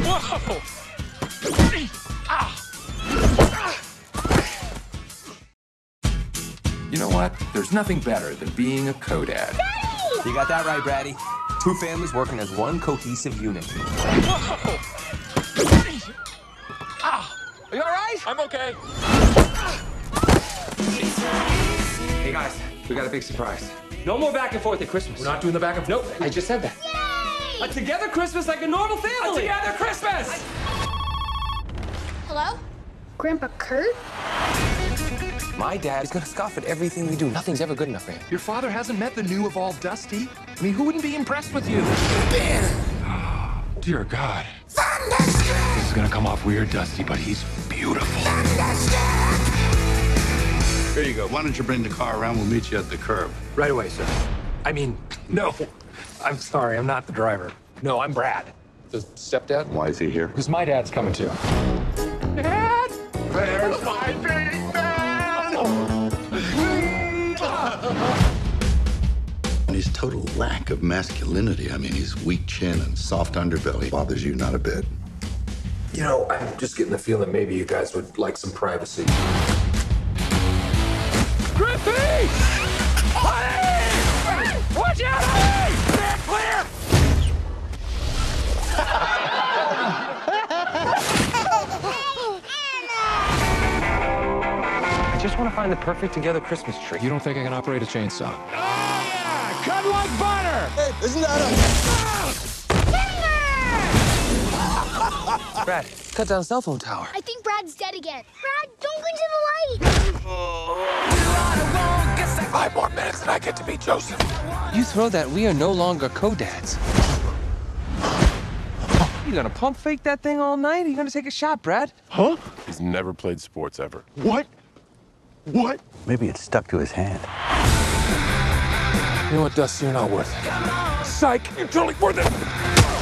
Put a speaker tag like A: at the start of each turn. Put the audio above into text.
A: Whoa!
B: You know what? There's nothing better than being a co-dad.
C: You got that right, Braddy. Two families working as one cohesive unit.
A: Whoa!
C: Are you all right?
A: I'm okay.
C: Hey, guys, we got a big surprise. No more back and forth at Christmas.
B: We're not doing the back and
C: Nope, I just said that.
D: Yay!
C: A together Christmas like a normal family.
A: Together Christmas!
D: Hello? Grandpa Kurt?
C: My dad is gonna scoff at everything we do. Nothing's ever good enough for him.
B: Your father hasn't met the new evolved Dusty? I mean, who wouldn't be impressed with you? Dear God. This is gonna come off weird, Dusty, but he's beautiful.
E: Here you go. Why don't you bring the car around? We'll meet you at the curb.
B: Right away, sir. I mean, no. I'm sorry, I'm not the driver. No, I'm Brad. The stepdad?
E: Why is he here?
B: Because my dad's coming too. Dad! There's my big man!
E: And his total lack of masculinity. I mean, his weak chin and soft underbelly bothers you not a bit.
B: You know, I'm just getting the feeling maybe you guys would like some privacy. Griffey! Honey! Watch out, honey! Stand clear!
C: I just want to find the perfect together Christmas tree.
B: You don't think I can operate a chainsaw?
A: Cut like butter!
F: Hey, isn't that a...
C: Brad, cut down a cell phone tower.
D: I think Brad's dead again. Brad, don't go into the light!
B: 5 more minutes and I get to meet Joseph.
C: You throw that, we are no longer co-dads. You gonna pump fake that thing all night? Or you gonna take a shot, Brad?
G: Huh? He's never played sports ever.
E: What? What? Maybe it stuck to his hand.
B: You know what, Dusty? You're not worth it.
G: Psych! You're totally worth it!